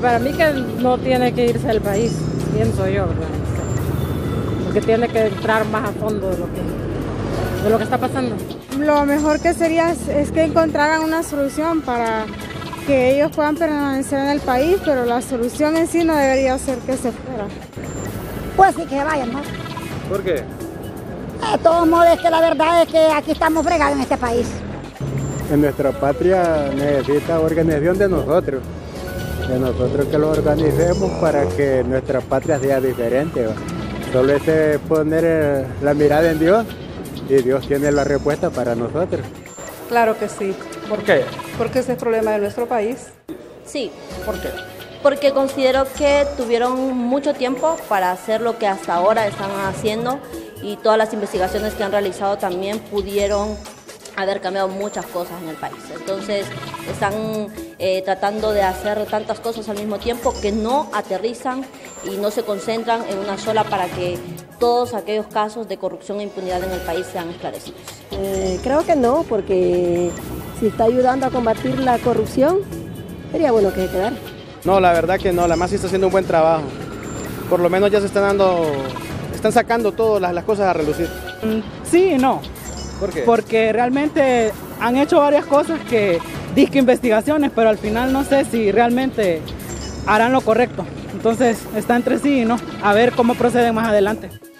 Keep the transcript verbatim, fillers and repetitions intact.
para mí que no tiene que irse del país, pienso yo, ¿verdad? Porque tiene que entrar más a fondo de lo que, de lo que está pasando. Lo mejor que sería es, es que encontraran una solución para que ellos puedan permanecer en el país, pero la solución en sí no debería ser que se fuera. Pues sí, que se vayan, ¿no? ¿Por qué? De todos modos, es que la verdad es que aquí estamos fregados en este país. En nuestra patria necesita organización de nosotros, de nosotros que lo organicemos para que nuestra patria sea diferente, ¿va? Solo es poner la mirada en Dios y Dios tiene la respuesta para nosotros. Claro que sí. ¿Por qué? Porque ese es el problema de nuestro país. Sí. ¿Por qué? Porque considero que tuvieron mucho tiempo para hacer lo que hasta ahora están haciendo y todas las investigaciones que han realizado también pudieron haber cambiado muchas cosas en el país. Entonces están eh, tratando de hacer tantas cosas al mismo tiempo que no aterrizan y no se concentran en una sola para que todos aquellos casos de corrupción e impunidad en el país sean esclarecidos. Eh, creo que no, porque si está ayudando a combatir la corrupción, sería bueno que se quedara. No, la verdad que no, la M A S I está haciendo un buen trabajo. Por lo menos ya se están dando, están sacando todas las, las cosas a relucir. Sí y no. ¿Por qué? Porque realmente han hecho varias cosas que disque investigaciones, pero al final no sé si realmente harán lo correcto. Entonces está entre sí y no, a ver cómo proceden más adelante.